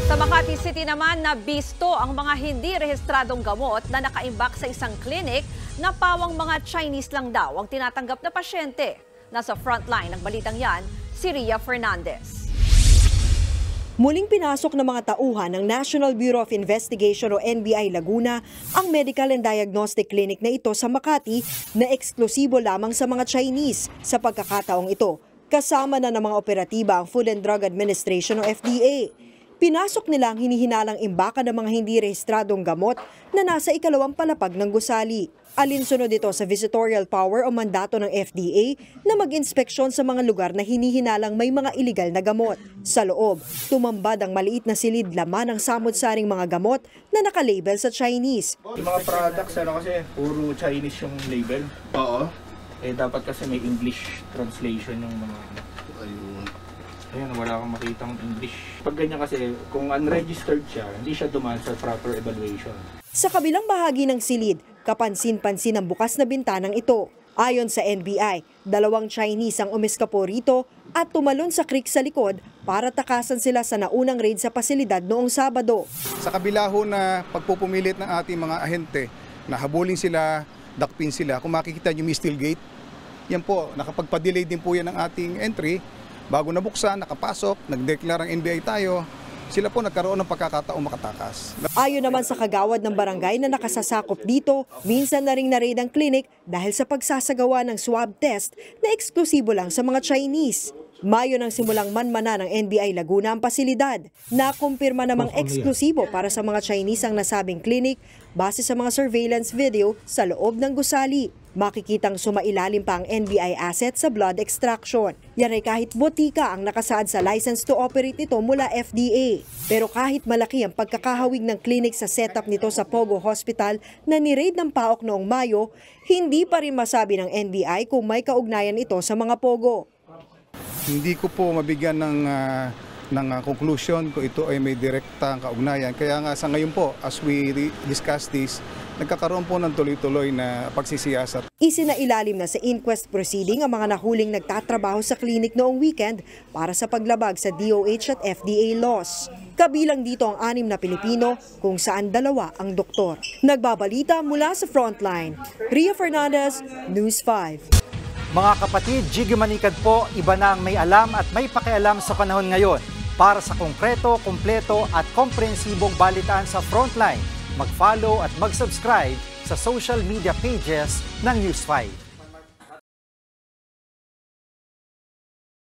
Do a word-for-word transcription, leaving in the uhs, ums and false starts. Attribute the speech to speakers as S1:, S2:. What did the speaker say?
S1: Sa Makati City naman, nabisto ang mga hindi rehistradong gamot na nakaimbak sa isang klinik na pawang mga Chinese lang daw ang tinatanggap na pasyente. Nasa frontline ng balitang yan, si Ria Fernandez.
S2: Muling pinasok ng mga tauhan ng National Bureau of Investigation o N B I Laguna ang medical and diagnostic clinic na ito sa Makati na eksklusibo lamang sa mga Chinese. Sa pagkakataong ito, kasama na ng mga operatiba ang Food and Drug Administration o F D A. Pinasok nila ang hinihinalang imbaka ng mga hindi rehistradong gamot na nasa ikalawang palapag ng gusali. Alinsunod ito sa visitorial power o mandato ng F D A na mag-inspeksyon sa mga lugar na hinihinalang may mga iligal na gamot. Sa loob, tumambad ang maliit na silid laman ng samot-saring mga gamot na nakalabel sa Chinese.
S3: Yung mga products, ano kasi, puro Chinese yung label. Oo. Eh, dapat kasi may English translation yung mga... Ayun. Ayan, wala akong makitang English. Pag ganyan kasi, kung unregistered siya, hindi siya dumaan sa proper evaluation.
S2: Sa kabilang bahagi ng silid, kapansin-pansin ang bukas na bintanang ito. Ayon sa N B I, dalawang Chinese ang umiskapo rito at tumalon sa creek sa likod para takasan sila sa naunang raid sa pasilidad noong Sabado.
S4: Sa kabila ho na pagpupumilit ng ating mga ahente na habulin sila, dakpin sila, kung makikita nyo may steel gate, yan po, nakapagpa-delay din po yan ng ating entry. Bago nabuksan, nakapasok, nag-declare ang N B I tayo, sila po nagkaroon ng pagkakataong makatakas.
S2: Ayon naman sa kagawad ng barangay na nakasasakop dito, minsan na ring na-raid ang clinic dahil sa pagsasagawa ng swab test na eksklusibo lang sa mga Chinese. Mayo nang simulang manmana ng N B I Laguna ang pasilidad. Nakumpirma namang eksklusibo para sa mga Chinese ang nasabing clinic base sa mga surveillance video sa loob ng gusali. Makikitang sumailalim pa ang N B I asset sa blood extraction. Yan ay kahit botika ang nakasaad sa license to operate nito mula F D A. Pero kahit malaki ang pagkakahawig ng clinic sa setup nito sa Pogo Hospital na ni-raid ng PAOK noong Mayo, hindi pa rin masabi ng N B I kung may kaugnayan ito sa mga Pogo.
S4: Hindi ko po mabigyan ng, uh, ng uh, conclusion kung ito ay may direktang kaugnayan. Kaya nga sa ngayon po, as we discuss this, nagkakaroon po ng tuloy-tuloy na pagsisiyasat.
S2: Isinailalim na sa inquest proceeding ang mga nahuling nagtatrabaho sa klinik noong weekend para sa paglabag sa D O H at F D A laws. Kabilang dito ang anim na Pilipino kung saan dalawa ang doktor. Nagbabalita mula sa Frontline, Ria Fernandez, News five.
S5: Mga kapatid, Jiggy Manikad po, iba na ang may alam at may pakialam sa panahon ngayon. Para sa konkreto, kumpleto at komprehensibong balitaan sa Frontline, mag-follow at mag-subscribe sa social media pages ng News five.